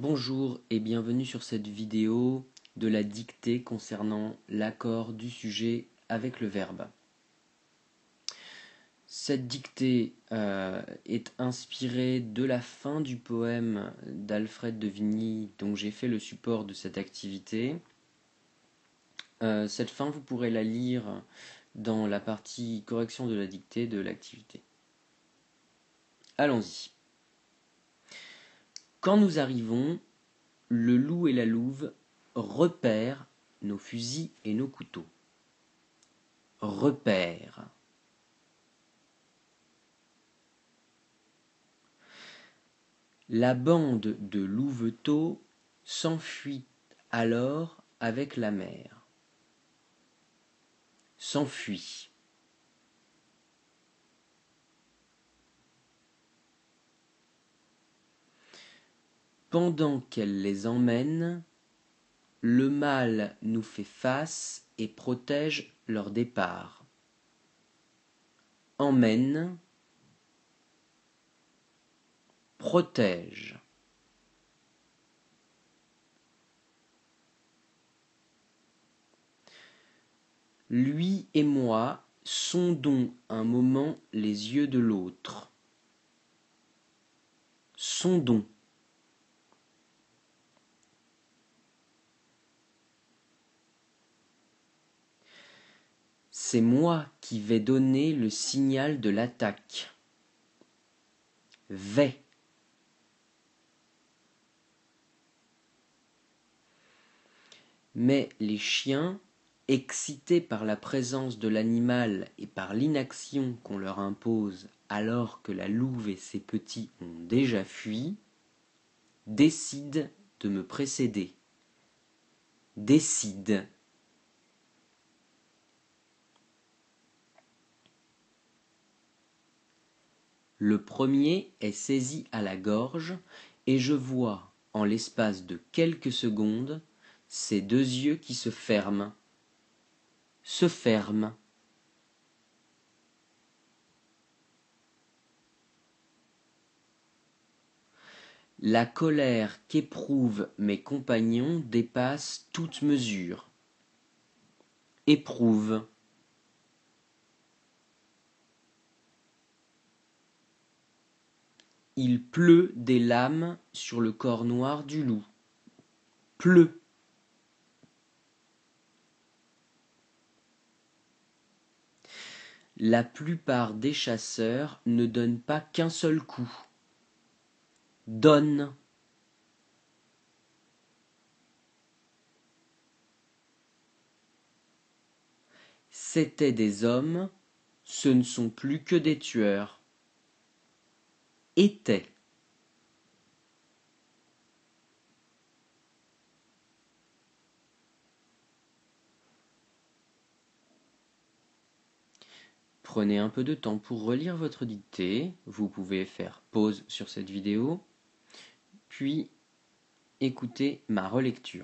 Bonjour et bienvenue sur cette vidéo de la dictée concernant l'accord du sujet avec le verbe. Cette dictée est inspirée de la fin du poème d'Alfred de Vigny dont j'ai fait le support de cette activité. Cette fin, vous pourrez la lire dans la partie correction de la dictée de l'activité. Allons-y. Quand nous arrivons, le loup et la louve repèrent nos fusils et nos couteaux. Repère. La bande de louveteaux s'enfuit alors avec la mère. S'enfuit. Pendant qu'elle les emmène, le mâle nous fait face et protège leur départ. Emmène, protège. Lui et moi sondons un moment les yeux de l'autre. Sondons. C'est moi qui vais donner le signal de l'attaque. Vais. Mais les chiens, excités par la présence de l'animal et par l'inaction qu'on leur impose alors que la louve et ses petits ont déjà fui, décident de me précéder. Décident. Le premier est saisi à la gorge et je vois, en l'espace de quelques secondes, ses deux yeux qui se ferment. Se ferment. La colère qu'éprouvent mes compagnons dépasse toute mesure. Éprouve. Il pleut des lames sur le corps noir du loup. Pleut. La plupart des chasseurs ne donnent pas qu'un seul coup. Donne. C'étaient des hommes, ce ne sont plus que des tueurs. Étaient. Prenez un peu de temps pour relire votre dictée. Vous pouvez faire pause sur cette vidéo, puis écouter ma relecture.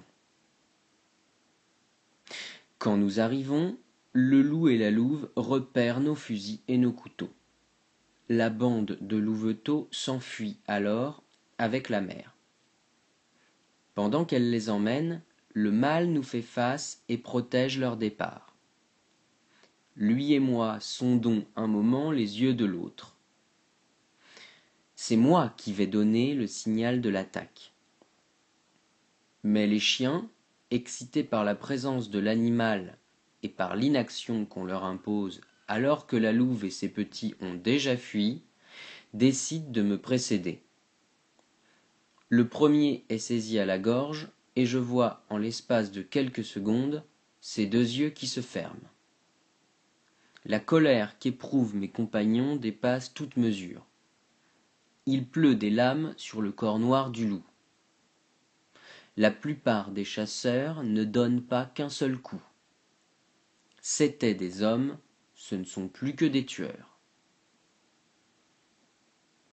Quand nous arrivons, le loup et la louve repèrent nos fusils et nos couteaux. La bande de louveteaux s'enfuit alors avec la mère. Pendant qu'elle les emmène, le mâle nous fait face et protège leur départ. Lui et moi sondons un moment les yeux de l'autre. C'est moi qui vais donner le signal de l'attaque. Mais les chiens, excités par la présence de l'animal et par l'inaction qu'on leur impose alors que la louve et ses petits ont déjà fui, décident de me précéder. Le premier est saisi à la gorge et je vois en l'espace de quelques secondes ses deux yeux qui se ferment. La colère qu'éprouvent mes compagnons dépasse toute mesure. Il pleut des lames sur le corps noir du loup. La plupart des chasseurs ne donnent pas qu'un seul coup. C'étaient des hommes, ce ne sont plus que des tueurs.